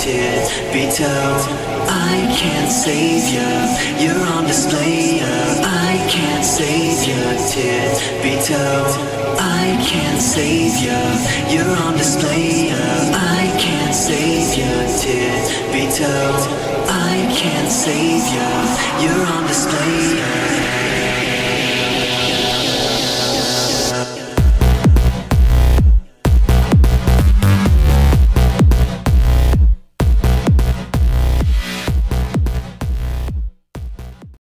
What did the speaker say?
tippy toe. I can't save ya, you're on display. I can't save ya, tippy toe. I can't save ya, you're on display. I can't save ya, tippy toe. I can't save ya, you're on display.